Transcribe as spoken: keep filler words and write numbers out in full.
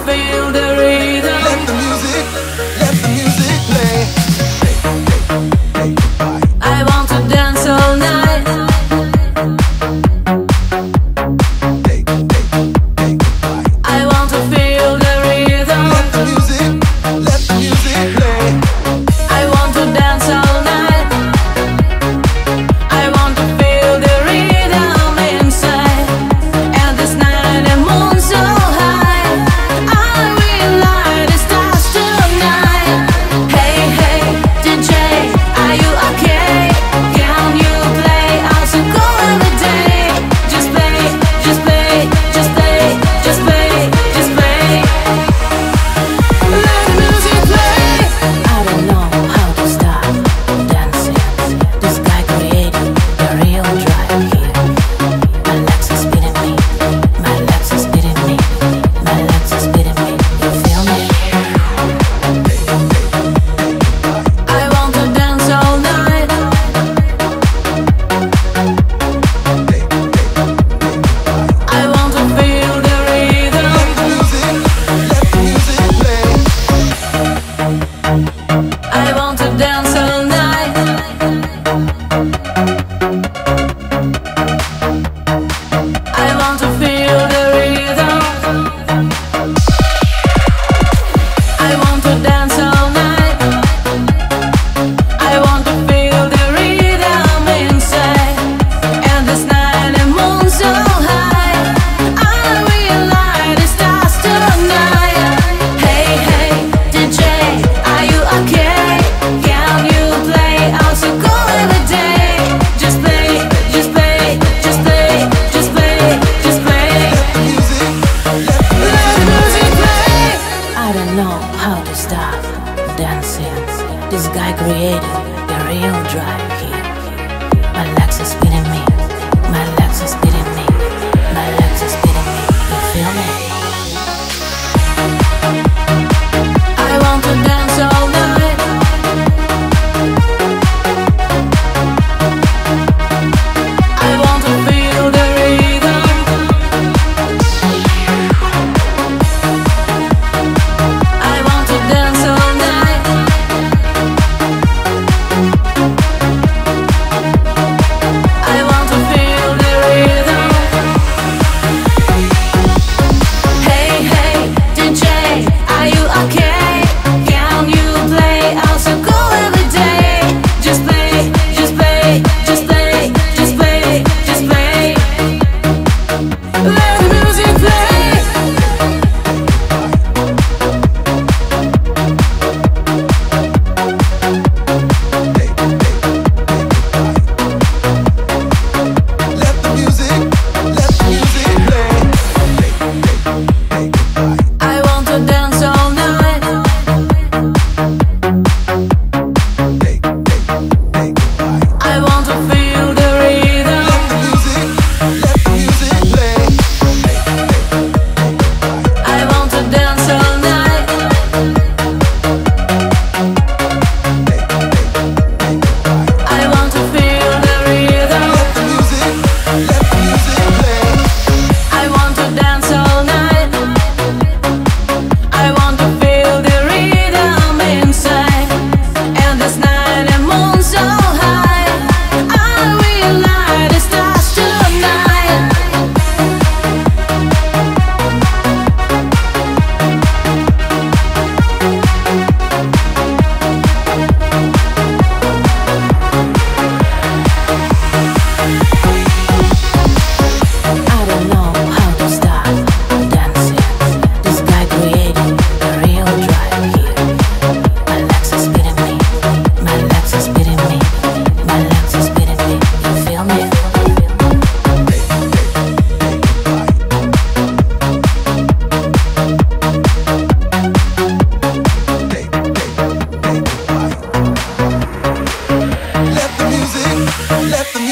feel the rhythm. Let the music, let the music play. I want to dance all night. I want to feel the rhythm. Let the music, let the music play. I want to dance all night. I want to feel the rhythm inside. And this night the moon so high, I will light the stars tonight. Hey, hey, D J, are you okay? Can you play us a go every day? Just play, just play, just play, just play, just play. Let the music play. I don't know how to stop dancing. This guy created the real drive here. My legs are spinning me, my legs are spinning me, my legs are spinning me. You feel me? I want to dance all night. I want to feel the rhythm. Let the music, let the music play. I want to dance all night. I want to feel the rhythm. I want to dance all night. I want to feel the rhythm inside. And this night the moon so high, I will light the stars tonight. Hey, hey, D J, are you okay? Can you play us a go every day? Just play, just play, just play, just play, just play. Let the music, let the music Let the music play. I don't know how to stop dancing. This guy created the real drive here. My legs are spinning me, my legs are spinning me, my legs are spinning me. You feel me? I want to dance all night. I want to feel the rhythm. I want to dance all night. I want to feel the rhythm. Hey, hey, D J, are you okay? Can you play us a go every day? Just play, just play, just play, just play, just play. Let the music play. let the music, let the music play. I want to dance all night. I want to feel the rhythm. Let the music, let the music play. I want to dance all night. I want to feel the rhythm. Let the music, let the music play. I want to dance all night. I want to feel the rhythm inside. And this night the moon so high, I will light the stars tonight. I don't know how to stop dancing. This guy created the real drive here. My legs are spinning me, my legs are spinning me, my legs are spinning me. You feel me? Let the music, let the